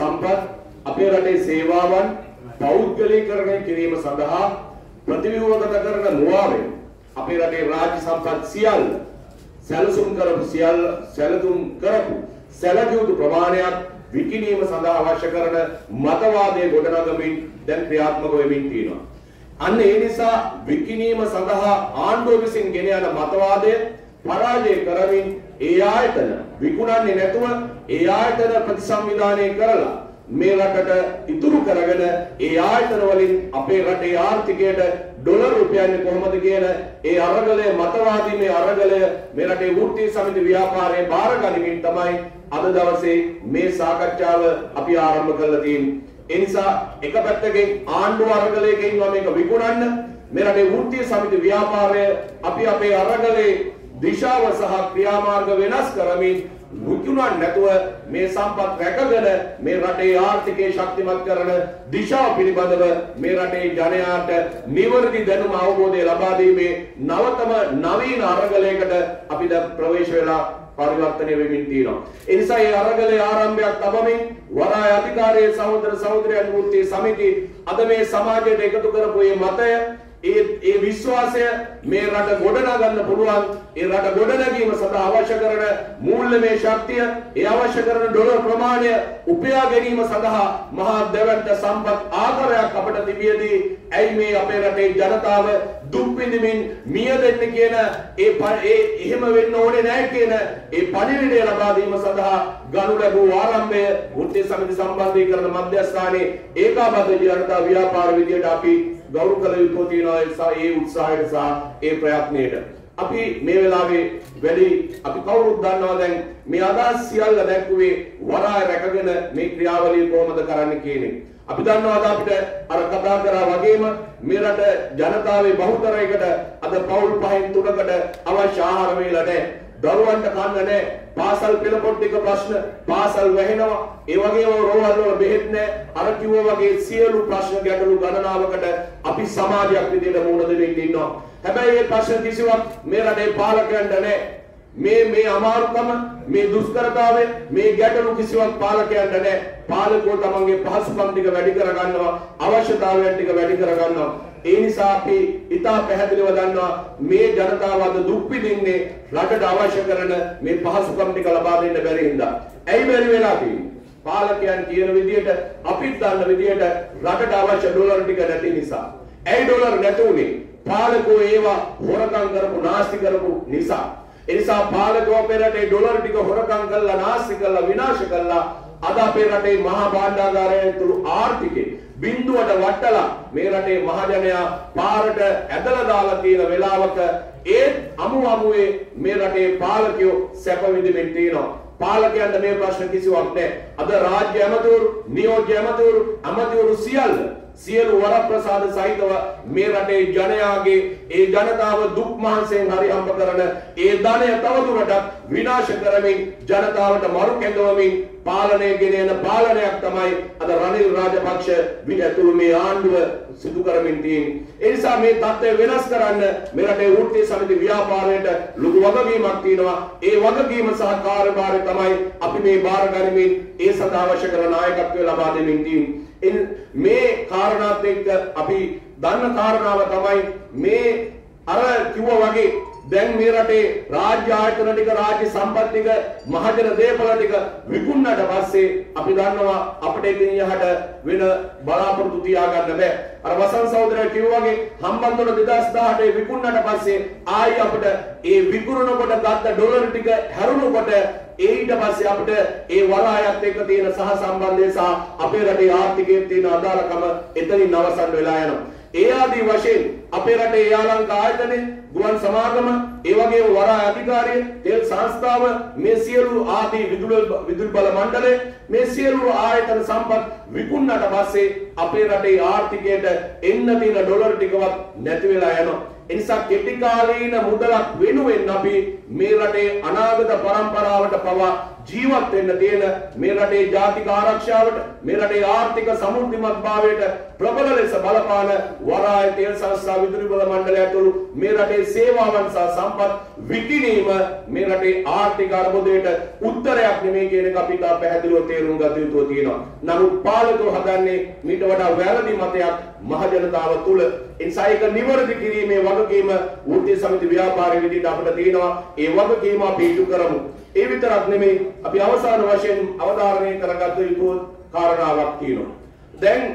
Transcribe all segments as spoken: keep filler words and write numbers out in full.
සම්පත් අපේ රටේ සේවාවන් පෞද්ගලීකරණය කිරීම සඳහා ප්‍රතිව්‍යුහගත කරන මුවාවෙන් අපේ රටේ රාජ්‍ය සම්පත් සියල්ල සැලසුම් කරපු සියල්ල සැලසුම් කරපු සැලකියුතු ප්‍රමාණයක් විකිණීම සඳහා අවශ්‍ය කරන මතවාදයේ ගොඩනගමින් දැන් ක්‍රියාත්මක වෙමින් තියෙනවා. අන්න ඒ නිසා විකිණීම සඳහා ආණ්ඩුව විසින් ගෙන යන මතවාදය පරාජය කරමින් ඒ ආයතන විකුණන්නේ නැතුව ඒ ආයතන ප්‍රතිසංවිධානය කරලා මේ රටට ඉතුරු කරගෙන ඒ ආයතන වලින් අපේ රටේ ආර්ථිකයට ඩොලර් රුපියල්නේ කොහොමද කියන ඒ අරගලය මතවාදී මේ අරගලය මේ රටේ වෘත්තීය සමිති ව්‍යාපාරයේ බාර ගනිමින් තමයි අද දවසේ මේ සාකච්ඡාව අපි ආරම්භ කරලා තියෙන්නේ. ඒ නිසා එක පැත්තකින් ආණ්ඩුව අරගලයකින් මේක විකුණන්න මේ රටේ වෘත්තීය සමිති ව්‍යාපාරය අපි අපේ අරගලේ දිශාව සහ ක්‍රියාමාර්ග වෙනස් කරමින් විකුණන්න නැතුව මේ සම්පත් රැකගෙන මේ රටේ ආර්ථිකය ශක්තිමත් කරන දිශාව පිළිබඳව මේ රටේ ජනයාට නිවැරදි දැනුම අවබෝධය ලබා දීමේ නවතම නවීන අරගලයකට අපි දැන් ප්‍රවේශ වෙලා පරිවර්තනය වෙමින් තියෙනවා. ඒ නිසා මේ අරගලයේ ආරම්භයක් තබමින් වරාය අධිකාරියේ සහෝදර සහෝදරයන් වෘත්තීය සමිති අද මේ සමාජයට එකතු කරපු මේ මතය ඒ ඒ විශ්වාසය මේ රට ගොඩනගන්න පුළුවන්. ඒ රට ගොඩනැගීම සඳහා අවශ්‍ය කරන මූල්‍යමය ශක්තිය, ඒ අවශ්‍ය කරන ඩොලර් ප්‍රමාණය උපයා ගැනීම සඳහා මහා දෙවන්ත සම්පත් ආකාරයක් අපට තිබියදී ඇයි මේ අපේ රටේ ජනතාව දුක් විඳින්මින් මියදෙන්න කියන ඒ ඒ එහෙම වෙන්න ඕනේ නැහැ කියන ඒ පණිවිඩය ලබා දීම සඳහා ගනු ලැබූ ආරම්භය වෘත්තීය සමිති සම්බන්ධීකරණ මධ්‍යස්ථානයේ ඒකාබද්ධ ජනතා ව්‍යාපාර විදියට අපි ගෞරව කළ යුතු තියෙනවා. ඒ උත්සාහයට සහ ඒ ප්‍රයත්නයට අපි මේ වෙලාවේ වැඩි අපි කවුරුත් දන්නවා දැන් මේ අදහස් සියල්ල දැක්ුවේ වරාය රැකගෙන මේ ක්‍රියාවලිය කොහොමද කරන්න කියන්නේ. අපි දන්නවා අද අපිට අර කතා කරා වගේම මේ රට ජනතාවේ බහුතරයකට අද පවුල් පහෙන් තුනකට අවශ්‍ය ආහාර වේලා නැහැ. දරුවන්ට කන්න නැහැ. පාසල් පෙළ පොට්ටික ප්‍රශ්න පාසල් වැහෙනවා. ඒ වගේම රෝහල් වල බෙහෙත් නැහැ. අර කිව්වා වගේ සියලු ප්‍රශ්න ගැටලු ගණනාවකට අපි සමාජයක් විදිහට මුහුණ දෙමින් ඉන්නවා. හැබැයි මේ ප්‍රශ්න කිසිවක් මේ රටේ පාලකයන්ට නැහැ. මේ මේ අමාරුකම මේ දුෂ්කරතාවය මේ ගැටලු කිසිවක් පාලකයන්ට නැහැ. පාලකෝ තමන්ගේ පහසුකම් ටික වැඩි කරගන්නවා, අවශ්‍යතාවයන් ටික වැඩි කරගන්නවා. ඒ නිසා අපි ඉතා පැහැදිලිව දන්නවා මේ ජනතාව අද දුක් විඳින්නේ රටට අවශ්‍ය කරන මේ පහසුකම් ටික ලබා දෙන්න බැරි හින්දා. ඇයි බැරි වෙලා තියෙන්නේ? පාලකයන් කියන විදිහට අපිත් දන්න විදිහට රටට අවශ්‍ය ඩොලර් ටික නැති නිසා. ඇයි ඩොලර් නැතුනේ? පාලකෝ ඒවා හොරකම් කරපු නාස්ති කරපු නිසා. ඒ නිසා පාලකෝ අපේ රටේ ඩොලර් ටික හොරකම් කරලා නාස්ති කරලා විනාශ කරලා අද අපේ රටේ මහා භාණ්ඩාගාරයෙන් තුරු ආර්ථිකේ බිඳුවට වටලා මේ රටේ මහජනයා පාරට ඇදලා දාලා තියෙන වෙලාවක ඒ අමු අමුවේ මේ රටේ පාලකයෝ සැප විඳින්න තියෙනවා. පාලකයන්ට මේ ප්‍රශ්න කිසිවක් නැහැ. අද රාජ්‍ය ඇමතිවරු, නියෝජ්‍ය ඇමතිවරු, අමාත්‍යවරු සියල්ල සියලු වරප්‍රසාද සහිතව මේ රටේ ජනයාගේ ඒ ජනතාව දුක් මහන්සියෙන් හරි හම්බ කරන ඒ ධනය තවදුරටත් විනාශ කරමින් ජනතාවට මරු කැඳවමින් පාලනය ගෙන යන පාලනයක් තමයි අද රනිල් රාජපක්ෂ විජයතුරු මේ ආණ්ඩුව සිදු කරමින් තියෙන්නේ. ඒ නිසා මේ තත්ත්වය වෙනස් කරන්න මේ රටේ වෘත්තීය සමිති ව්‍යාපාරයට ලොකු වගකීමක් තියෙනවා. ඒ වගකීම සහ කාර්යභාරය තමයි අපි මේ බාර ගනිමින් ඒ සඳහා අවශ්‍ය කරන නායකත්වය ලබා දෙමින් තියෙන්නේ. මේ කාරණාත් එක්ක අපි දන්න කාරණාව තමයි මේ අර කිව්වා වගේ දැන් මේ රටේ රාජ්‍ය ආයතන ටික රාජ්‍ය සම්පත් ටික මහජන දේපල ටික විකුණන්නට පස්සේ අපි දන්නවා අපිට ඉතින් යහට වෙන බලාපොරොත්තු තියාගන්න බෑ. අර වසන්ත සහෝදරයා කිව්වා වගේ හම්බන්තොට දෙදාස් දහඅටේ විකුණන්නට පස්සේ ආයි අපිට ඒ විකුණනකොට ගත්ත ඩොලර් ටික හැරුණකොට ඊට පස්සේ අපිට ඒ වරායත් එක්ක තියෙන සහ සම්බන්ධය සහ අපේ රටේ ආර්ථිකයේ තියෙන අදාළකම එතනින් අවසන් වෙලා යනවා. ඒ ආදී වශයෙන් අපේ රටේ යාලංක ආයතනයේ ගුවන් සමාගම ඒ වගේම වරාය අධිකාරිය තෙල් සංස්ථාව මේ සියලු ආදී විදුලි විදුලි බල මණ්ඩලය මේ සියලු ආයතන සම්පත් විකුණන්නට පස්සේ අපේ රටේ ආර්ථිකයට එන්න තියෙන ඩොලර් ටිකවත් නැති වෙලා යනවා. ඒ නිසා කෙටි කාලීන මුදලක් වෙනුවෙන් අපි මේ රටේ අනාගත පරම්පරාවට පවා ජීවත් වෙන්න තියෙන මේ රටේ ජාතික ආරක්ෂාවට මේ රටේ ආර්ථික සමෘද්ධිමත් භාවයට ප්‍රබල ලෙස බලපාන වරාය තෙල් සංස්ථා විදුලි බල මණ්ඩලය ඇතුළු මේ රටේ සේවාවන් සහ සම්පත් විකිණීම මේ රටේ ආර්ථික අර්බුදයට උත්තරයක් නෙමෙයි කියන එක අපිට පැහැදිලිව තේරුම් ගත යුතු තියෙනවා. නමුත් පාලකව හදන්නේ මීට වඩා වැරදි මතයක් මහ ජනතාව තුළ. එනිසා ඒක නිවැරදි කිරීමේ වගකීම වෘත්තීය සමිති ව්‍යාපාරයේ විදිහට අපිට තියෙනවා. ඒ වගකීම අපි ඉටු කරමු. ඒ විතරක් නෙමෙයි අපි අවසාන වශයෙන් අවධාරණය කරගත යුතු කාරණාවක් තියෙනවා. දැන්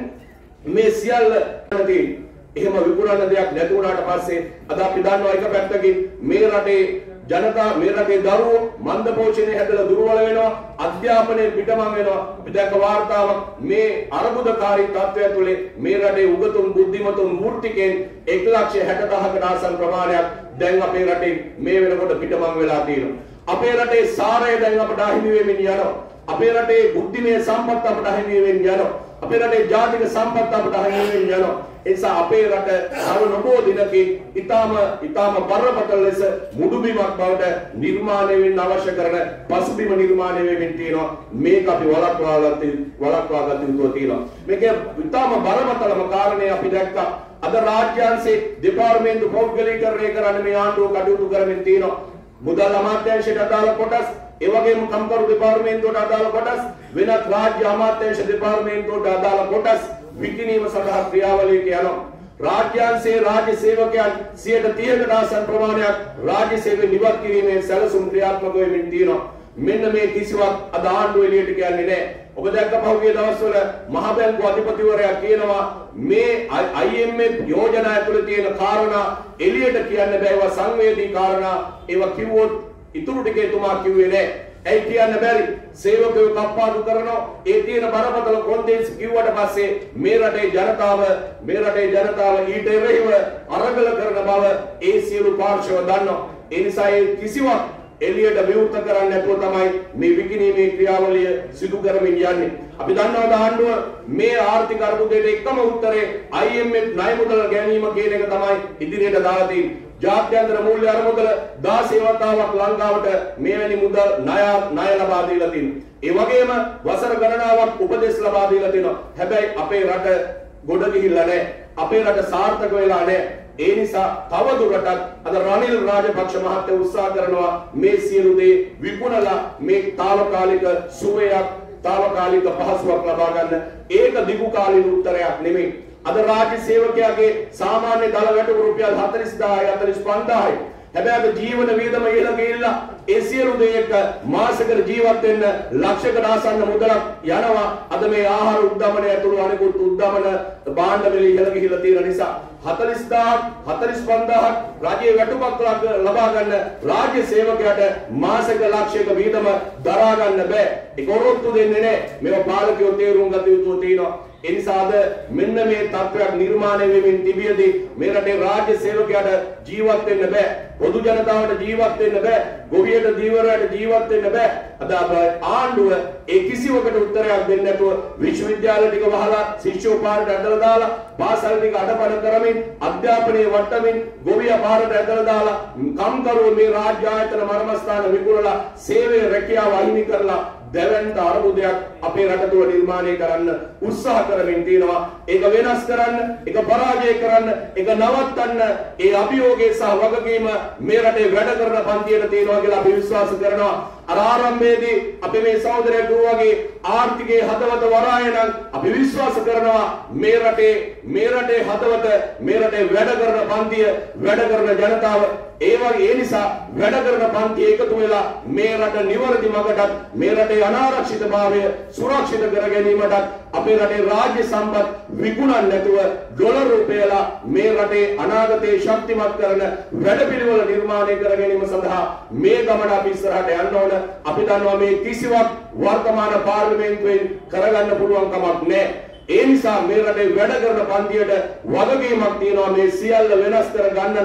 මේ සියල්ල නැති එහෙම විකුණන දෙයක් නැති වුණාට පස්සේ අද අපි දන්නවා එක පැත්තකින් මේ රටේ ජනතා මේ රටේ දරුවෝ මන්ද පෝෂණය හැදලා දුර්වල වෙනවා, අධ්‍යාපනයේ පිටමං වෙනවා. අපි දැක්ක වාර්තාවක් මේ අර්බුදකාරී තත්ත්වය තුළ මේ රටේ උගතුන් බුද්ධිමතුන් මූර්තිකෙන් එක ලක්ෂ හැට දහසකට ආසන්න ප්‍රමාණයක් දැන් අපේ රටේ මේ වෙනකොට පිටමං වෙලා තියෙනවා. අපේ රටේ සාරය දැන් අපට අහිමි වෙමින් යනවා. අපේ රටේ බුද්ධිමය සම්පත් අපට අහිමි වෙමින් යනවා. අපේ රටේ ජාතික සම්පත් අපට අහිමි වෙමින් යනවා. ඒ නිසා අපේ රට තව නොබෝ දිනකින් ඊටාම ඊටාම බරපතල ලෙස මුඩුබිමක් බවට නිර්මාණය වෙන්න අවශ්‍ය කරන පසුබිම නිර්මාණය වෙමින් තියෙනවා. මේක අපි වළක්වා ගත වළක්වා ගත යුතු තියෙනවා. මේක ඊටාම බරපතලම කාරණේ අපි දැක්කා. අද රාජ්‍යාංශයේ දෙපාර්තමේන්තු පෞද්ගලීකරණය කරන්න මේ ආණ්ඩුව කටයුතු කරමින් තියෙනවා. මුදල් අමාත්‍යාංශයට අදාළ කොටස්, ඒ වගේම කම්කරු දෙපාර්තමේන්තුවට අදාළ කොටස්, වෙනත් රාජ්‍ය අමාත්‍යාංශ දෙපාර්තමේන්තුවට අදාළ කොටස් විකිණීම සඳහා ක්‍රියාවලියක යනවා. රාජ්‍යාංශයේ රාජ්‍ය සේවකයන් සියයට තිහකට ආසන්න ප්‍රමාණයක් රාජ්‍ය සේවය නිවත් කිරීමේ සැලසුම් ක්‍රියාත්මක වෙමින් තියෙනවා. මෙන්න මේ කිසිවක් අද ආණ්ඩුව එළියට කියන්නේ නැහැ. ඔබ දැක්ක පහුගිය දවස්වල මහ බැංකුව අධිපතිවරයා කියනවා මේ I M F යෝජනා ඇතුළේ තියෙන කාරණා එළියට කියන්න බෑ. ඒවා සංවේදී කාරණා. ඒවා කිව්වොත් ඉතුරු ටික එතුමා කිව්වේ නැහැ. ඇයි කියන්න බැරි? සේවකයෝ කප්පාදු කරනවා. ඒ තියෙන බරපතල කොන්දේසි කිව්වට පස්සේ මේ රටේ ජනතාව මේ රටේ ජනතාව ඊට එරෙහිව අරගල කරන බව ඒ සියලු පාර්ශව දන්නවා. ඒ නිසා ඒ කිසිවක් එළියට විවෘත කරන්න නැතුව තමයි මේ විකිණීමේ ක්‍රියාවලිය සිදු කරමින් යන්නේ. අපි දන්නවා ආණ්ඩුව මේ ආර්ථික අර්බුදයට එකම උත්තරේ I M F ණය මුදල් ගැනීම කියන එක තමයි ඉදිරියට දාලා තියෙන්නේ. ජාත්‍යන්තර මූල්‍ය අරමුදල දාසය වතාවක් ලංකාවට මෙවැනි මුදල් ණය ණය ලබා දීලා තියෙනවා. ඒ වගේම වසර ගණනාවක් උපදෙස් ලබා දීලා තියෙනවා. හැබැයි අපේ රට ගොඩ ගිහිල්ලා නැහැ. අපේ රට සාර්ථක වෙලා නැහැ. ඒ නිසා තවදුරටත් අද රනිල් රාජපක්ෂ මහත්තයා උත්සාහ කරනවා මේ සියලු දේ විකුණලා මේ తాවකාලික සුවයක් తాවකාලික පහසුවක් ලබා ගන්න. ඒක දිගු කාලීන උත්තරයක් නෙමෙයි. අද රාජ්‍ය සේවකයාගේ සාමාන්‍ය දල වැටුප රුපියල් හතළිස් දාහයි හතළිස් පන්දාහයි. හැබැයි ජීවන වියදම ඉහළ ගිහිල්ලා ඒ සියලු දේක මාසෙකට ජීවත් වෙන්න ලක්ෂයකට ආසන්න මුදලක් යනවා. අද මේ ආහාර උද්දමනය ඇතුළු අනෙකුත් උද්දමන භාණ්ඩ මිල ඉහළ ගිහිල්ලා තියෙන නිසා හතළිස් දාහක් හතළිස් පන්දාහක් රාජ්‍ය වැටුපක් ලබා ගන්න රාජ්‍ය සේවකයාට මාසෙක ලක්ෂයක වියදම දරා ගන්න බෑ. ඒක ඔරොත්තු දෙන්නේ නැහැ. මේවා පාලකයෝ තේරුම් ගත යුතු තියෙනවා. එනිසාද මෙන්න මේ තත්ත්වයක් නිර්මාණය වෙමින් තිබියදී මේ රටේ රාජ්‍ය සේවකයාට ජීවත් වෙන්න බෑ. පොදු ජනතාවට ජීවත් වෙන්න බෑ. ගොවියට දීවරයට ජීවත් වෙන්න බෑ. අද ආණ්ඩුව ඒ කිසිවකට උත්තරයක් දෙන්නේ නැතුව විශ්වවිද්‍යාල ටික වහලා ශිෂ්‍යෝ පාරට ඇදලා දාලා පාසල් ටික අඩපණ කරමින් අධ්‍යාපනයේ වටමින් ගොවියා පාරට ඇදලා දාලා කම්කරුවෝ මේ රාජ්‍ය ආයතන මර්මස්ථාන විකුණලා සේවය රැකියාව අහිමි කරලා දැවැන්ත අරමුදයක් අපේ රට තුළ නිර්මාණය කරන්න උත්සාහ කරමින් තියෙනවා. ඒක වෙනස් කරන්න, ඒක පරාජය කරන්න, ඒක නවත්තන්න ඒ අභියෝගයේ සහ වගකීම මේ රටේ වැඩ කරන පන්තියට තියෙනවා කියලා අපි විශ්වාස කරනවා. අර ආරම්භයේදී අපි මේ සහෝදරයෙක් වගේ ආර්ථිකයේ හදවත වරාය නම් අපි විශ්වාස කරනවා මේ රටේ මේ රටේ හදවත මේ රටේ වැඩ කරන පන්තිය වැඩ කරන ජනතාව ඒ වගේ ඒ නිසා වැඩ කරන පන්තිය එකතු වෙලා මේ රට නිවැරදි මඟටත් මේ රටේ අනාරක්ෂිතභාවය සුරක්ෂිත කර ගැනීමටත් අපේ රටේ රාජ්‍ය සම්පත් විකුණන්න නැතුව ඩොලර් රුපියල මේ රටේ අනාගතයේ ශක්තිමත් කරන වැඩපිළිවෙල නිර්මාණය කර ගැනීම සඳහා මේ ගමන අපි ඉස්සරහට යන්න ඕන. අපි දන්නවා මේ කිසිවක් වර්තමාන පාර්ලිමේන්තුවෙන් කරගන්න පුළුවන් කමක් නැහැ. ඒ නිසා මේ රටේ වැඩ කරන පන්තියට වගකීමක් තියෙනවා. මේ සියල්ල වෙනස් කර ගන්න නම්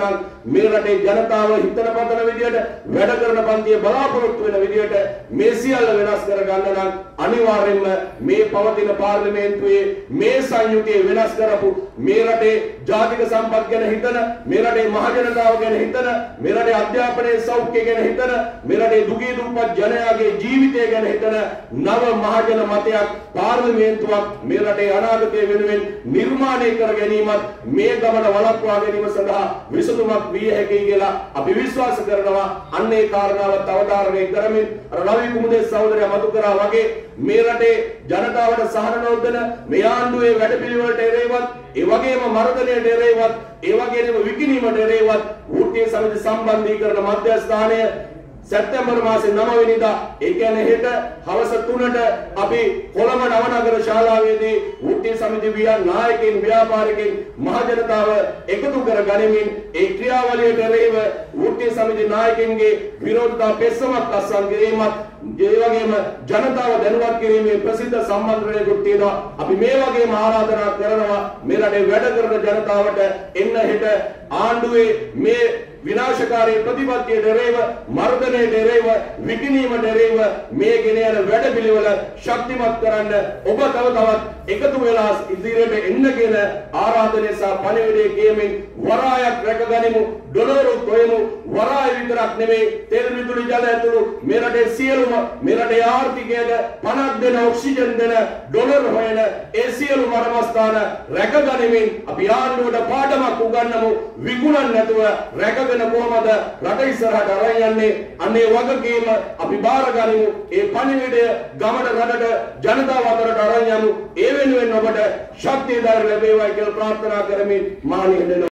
මේ රටේ ජනතාව හිතන පතන විදියට වැඩ කරන පන්තිය බලාපොරොත්තු වෙන විදියට මේ සියල්ල වෙනස් කර ගන්න නම් අනිවාර්යයෙන්ම මේ පවතින පාර්ලිමේන්තුවේ මේ සංයුතිය වෙනස් කරපු මේ රටේ ජාතික සම්පත් ගැන හිතන මේ රටේ මහ ජනතාව ගැන හිතන මේ රටේ අධ්‍යාපනයේ සෞඛ්‍ය ගැන හිතන මේ රටේ දුගී දුප්පත් ජනයාගේ ජීවිතය ගැන හිතන නව මහජන මතයක් පාර්ලිමේන්තුවක් මේ රටේ අනාගතය වෙනුවෙන් නිර්මාණය කර ගැනීමත් මේ ගමන වළක්වා ගැනීම සඳහා විසඳුමක් විය හැකියි කියලා අපි විශ්වාස කරනවා. අන්නේ කාරණාවත් අවධාරණය කරමින් අර රවි කුමුදේ සහෝදරයා මතු කරා වගේ මේ රටේ ජනතාවට සහන නොදෙන මේ ආණ්ඩුවේ වැඩපිළිවෙලට එරෙහිවත් ඒ වගේම මර්ධනයට එරෙහිවත් ඒ වගේම විකිණීමට එරෙහිවත් වෘත්තීය සමිති සම්බන්ධීකරණ මධ්‍යස්ථානය සැප්තැම්බර් මාසේ නව වෙනිදා ඒ කියන්නේ හෙට හවස තුනට අපි කොළඹ නවනගර ශාලාවේදී වෘත්තීය සමිති වියා නායකයින් ව්‍යාපාරිකයින් මහ ජනතාව එකතු කර ගනිමින් ඒ ක්‍රියාවලියට එරෙහිව වෘත්තීය සමිති නායකයින්ගේ විරෝධතා පෙස්සමක් අත්සන් කිරීමත් ඒ වගේම ජනතාව දැනුවත් කිරීමේ ප්‍රසිද්ධ සම්මන්ත්‍රණයකුත් තියෙනවා. අපි මේ වගේම ආරාධනා කරනවා මේ රටේ වැඩ කරන ජනතාවට එන්න හෙට ආණ්ඩුවේ මේ විනාශකාරී ප්‍රතිපත්තියට එරෙහිව මර්ධනයට එරෙහිව විකිණීමට එරෙහිව මේ ගෙන යන වැඩපිළිවෙල ශක්තිමත් කරන්න ඔබ තව තවත් එකතු වෙලා ඉදිරියට එන්න කියන ආරාධනය සහ පණිවිඩය කියමින් වරායක් රැකගනිමු ඩොලරු කොයමු වරාය විතරක් නෙමෙයි තෙල් විදුලි ජල ඇතුළු මේ රටේ සියලුම මේ රටේ ආර්ථිකයට පණක් දෙන ඔක්සිජන් දෙන ඩොලර් හොයන ඒ සියලු මරමස්ථාන රැකගනිමින් අපි ආණ්ඩුවට පාඩමක් උගන්වමු විකුණන්න නැතුව රැකගෙන කොහොමද රට ඉස්සරහට අරන් යන්නේ අනේ වගකීම අපි බාර ගනිමු ඒ පණිවිඩය ගමන රටට ජනතාව අතරට අරන් යමු ඒ වෙනුවෙන් ඔබට ශක්තිය ධෛර්ය ලැබේවා කියලා ප්‍රාර්ථනා කරමින් මානිය